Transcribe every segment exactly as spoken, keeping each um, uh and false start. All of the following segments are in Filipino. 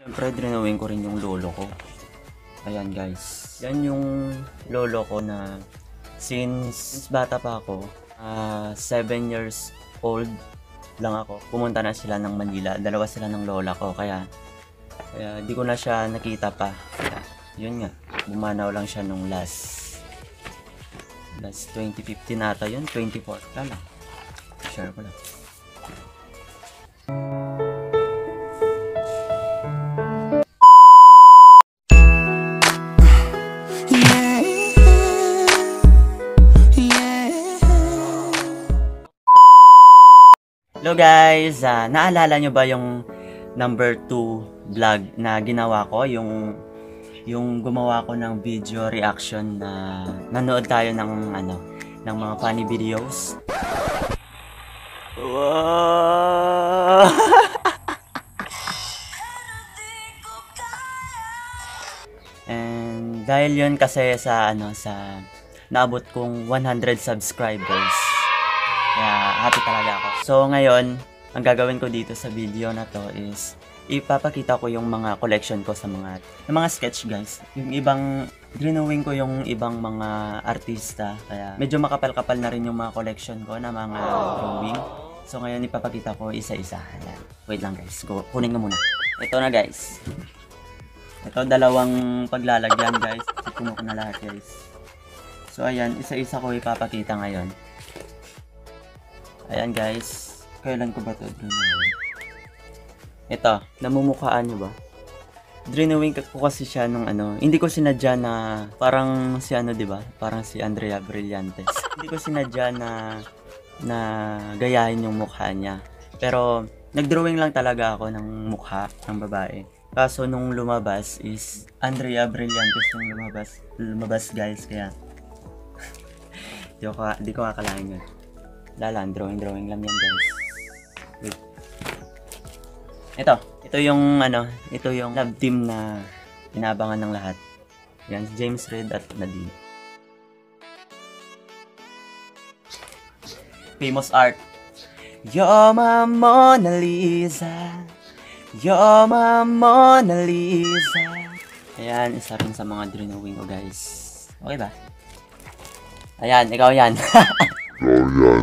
Siyempre, drinawin ko rin yung lolo ko. Ayan guys. Yan yung lolo ko na since, since bata pa ako, seven uh, years old lang ako. Pumunta na sila ng Manila. Dalawa sila ng lola ko. Kaya, kaya di ko na siya nakita pa. Kaya, yun nga. Bumanaw lang siya nung last. Last twenty fifteen ata yun. twenty-four. Lala. Share ko lang. Hello guys, uh, naalala nyo ba yung number two vlog na ginawa ko? Yung, yung gumawa ko ng video reaction na nanood tayo ng, ano, ng mga funny videos. Wow! And dahil yun kasi sa, ano, sa naabot kong one hundred subscribers. Kaya happy talaga ako. So ngayon, ang gagawin ko dito sa video na to is ipapakita ko yung mga collection ko sa mga yung mga sketch guys. Yung ibang drawing ko yung ibang mga artista. Kaya medyo makapal-kapal na rin yung mga collection ko na mga drawing. So ngayon ipapakita ko isa-isa. Ayan. Wait lang guys. Go. Kunin ko muna. Ito na guys. Ito dalawang paglalagyan guys. Puno ko na lahat guys. So ayan, isa-isa ko ipapakita ngayon. Ayan guys, kailan ko ba ito drawing? Ito, namumukhaan nyo ba? Drawing ko kasi siya nung ano, hindi ko sinadya na parang si ano diba? Parang si Andrea Brillantes. Hindi ko sinadya na na gayahin yung mukha niya. Pero nagdrawing lang talaga ako ng mukha ng babae. Kaso nung lumabas is Andrea Brillantes yung lumabas. Lumabas guys, kaya di ko, di ko akalain yun. Lalang, drawing-drawing lang yan guys. Wait. Ito, ito yung ano, ito yung love team na inabangan ng lahat. Yan, James Reid at Nadine. Famous art. You're my Mona Lisa. You're my Mona Lisa. Ayan, isa rin sa mga drawing ko guys. Okay ba? Ayan, ikaw yan. Oh, yan.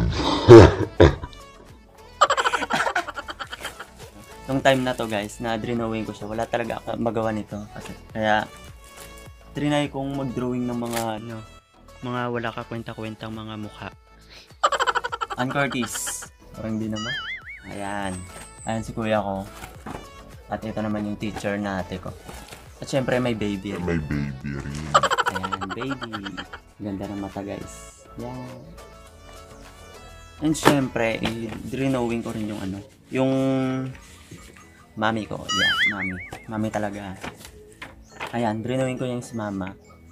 Nung time na to guys, na drawing ko siya, wala talaga ako magawa nito. Kasi, kaya, trinay kong mag-drawing ng mga, ano, mga wala ka kwenta-kwentang mga mukha. Ann Curtis. O hindi naman. Ayan. Ayan si kuya ko. At ito naman yung teacher na ate ko. At syempre may baby. May baby rin. Ayan, baby. Ganda ng mata guys. Yan. And syempre, eh, drawing ko rin yung ano, yung mami ko. Yeah, mami. Mami talaga. Ayan, drawing ko yung si mama.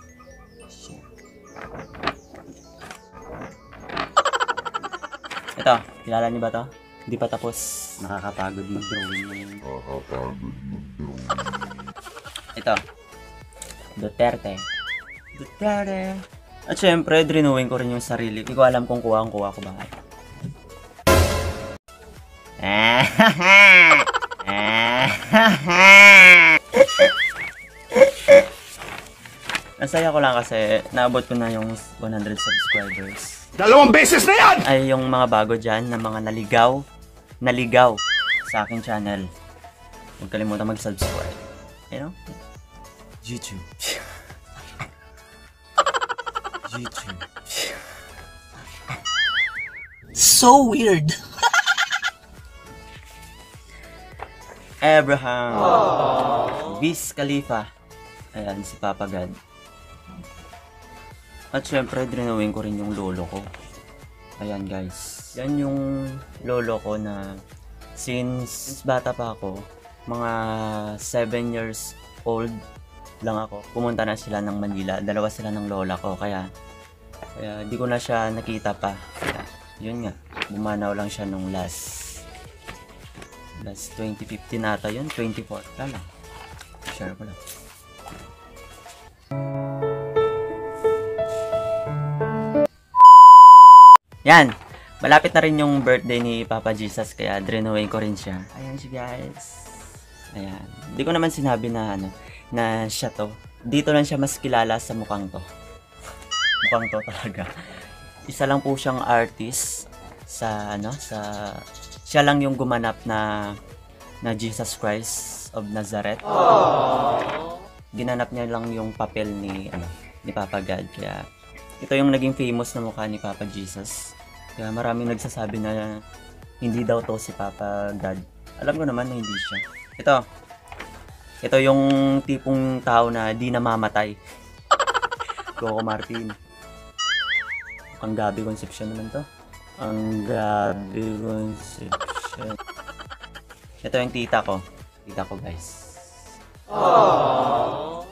Ito, kilala niyo ba to? Hindi pa tapos. Nakakapagod mag-drawing yun. Nakakapagod mag-drawing. Ito. Duterte. Duterte. At syempre, drawing ko rin yung sarili. Hindi ko alam kung kuha ang kuha ko ba. Nasaya ko lang kasi naabot ko na yung one hundred subscribers. Dalawang beses na yan! Ay yung mga bago dyan na mga naligaw, naligaw sa aking channel. Huwag kalimutan mag-subscribe. You know? YouTube. YouTube. So weird. Abraham. Wiz Khalifa. Ayan, si Papa God. At syempre, drawing ko rin yung lolo ko. Ayan guys. Yan yung lolo ko na since, since bata pa ako, mga seven years old lang ako. Pumunta na sila ng Manila. Dalawa sila ng lola ko. Kaya, kaya di ko na siya nakita pa. Kaya, yun nga. Bumanaw lang siya nung last. Last twenty fifteen ata yun. twenty-four. Lala. Share ko lang. Yan. Malapit na rin yung birthday ni Papa Jesus. Kaya drawing ko rin siya. Ayan siya guys. Ayan. Hindi ko naman sinabi na ano, na siya to. Dito lang siya mas kilala sa mukhang to. Mukhang to talaga. Isa lang po siyang artist sa ano, sa siya lang yung gumanap na na Jesus Christ of Nazareth. Aww. Ginanap niya lang yung papel ni ano, ni Papa God. Kaya ito yung naging famous na mukha ni Papa Jesus. Kaya maraming nagsasabi na hindi daw to si Papa God. Alam ko naman na hindi siya. Ito. Ito yung tipong tao na di namamatay. Coco Martin. Ang Gabi Concepcion naman to. Ang Gabi Concepcion. Ito yung tita ko. Tita ko, guys. Aww.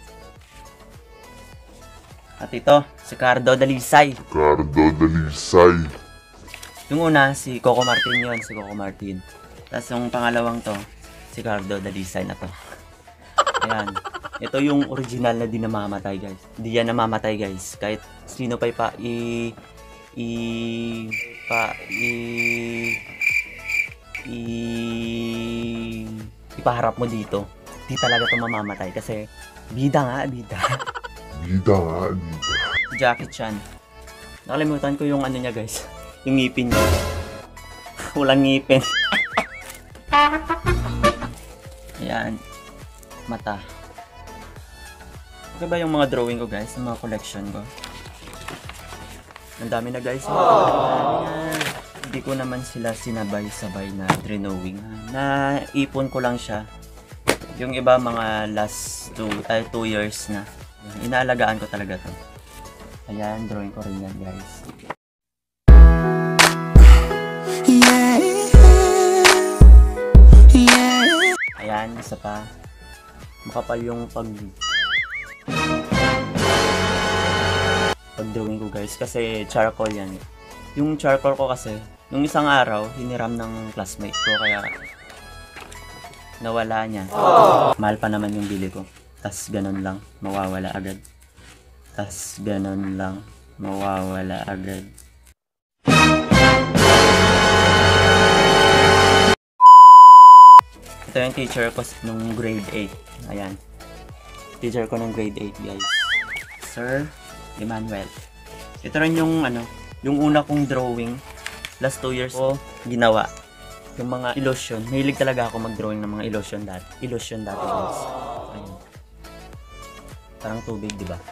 At ito, si Cardo Dalisay. Cardo Dalisay. Yung una, si Coco Martin yun. Si Coco Martin. Tapos yung pangalawang to, si Cardo Dalisay na to. Ayan. Ito yung original na di namamatay, guys. Di yan namamatay, guys. Kahit sino pa ipa i i pa i i ipaharap mo dito. Di talaga to mamamatay kasi bida nga, bida. Bida nga, bida. Jackie Chan. Nakalimutan ko yung ano niya, guys. Yung ngipin niya. Walang ngipin. Ayan. Mata. Okay ba yung mga drawing ko, guys? Yung mga collection ko? Ang dami na, guys. Hindi ko naman sila sinabay-sabay na drawing. Naipon ko lang siya. Yung iba mga last two, ay, two years na. Inaalagaan ko talaga to. Ayan, drawing ko rin yan, guys. Yeah. Yeah. Ayan, isa pa. Makapal yung pag pag-drawing ko, guys. Kasi charcoal yan. Yung charcoal ko kasi, yung isang araw, hiniram ng classmate ko. Kaya nawala niya. Aww. Mahal pa naman yung bili ko. Tas ganun lang, mawawala agad. Tas ganun lang, mawawala agad. Ito yung teacher ko nung grade eight. Ayan. Teacher ko nung grade eight, guys. Sir Emmanuel. Ito rin yung ano, yung una kong drawing. Last two years ko ginawa. Yung mga illusion. Mahilig talaga ako mag-drawing ng mga illusion dati. Illusion dati, guys. Ayan. Parang tubig, di ba?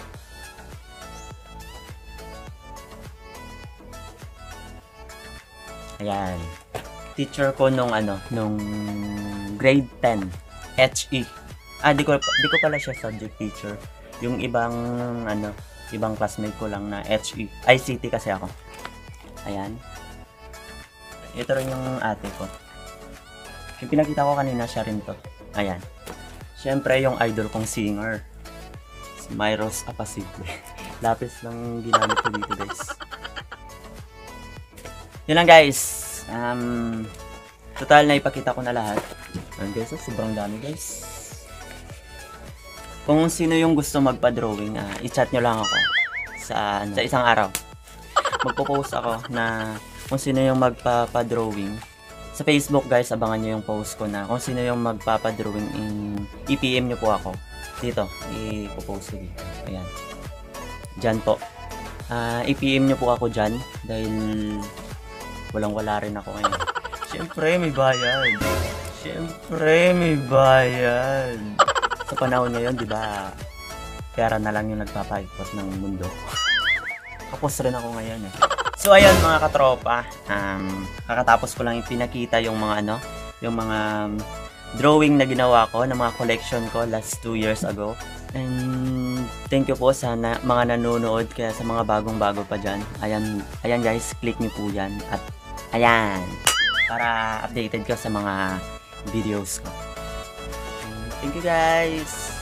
Ayan. Teacher ko nung ano, nung grade ten, H E. Ah, di ko di ko pala siya subject teacher. Yung ibang ano, ibang classmate ko lang na H E. I C T kasi ako. Ayan. Ito rin yung ate ko. Yung pinakita ko kanina, siya rin to. Ayan. Siyempre, yung idol kong singer. Si Myros Apacible. Lapis lang ginamit ko dito, guys. Yun lang, guys. Um, total, na ipakita ko na lahat. Ayan, guys. Oh, sobrang dami, guys. Kung sino yung gusto magpa-drawing, uh, i-chat nyo lang ako sa, ano, sa isang araw. Magpo-post ako na kung sino yung magpapa-drawing. Sa Facebook, guys, abangan nyo yung post ko na kung sino yung magpapa-drawing, in i P M nyo po ako. Dito, i-post ko dito. Ayan. Dyan po. Uh, i P M nyo po ako dyan dahil walang-wala rin ako ngayon. Siyempre, may bayad. Siyempre, may bayad. Sa panahon ngayon, di ba, pera na lang yung nagpapaikot ng mundo. Kapos rin ako ngayon eh. So ayan mga katropa, um, kakatapos ko lang ipinakita yung mga ano, yung mga um, drawing na ginawa ko, ng mga collection ko last two years ago. And thank you po sa na, mga nanonood, kaya sa mga bagong-bago pa dyan. Ayan, ayan guys, click nyo po yan. At ayan, para updated ka sa mga videos ko. And thank you guys!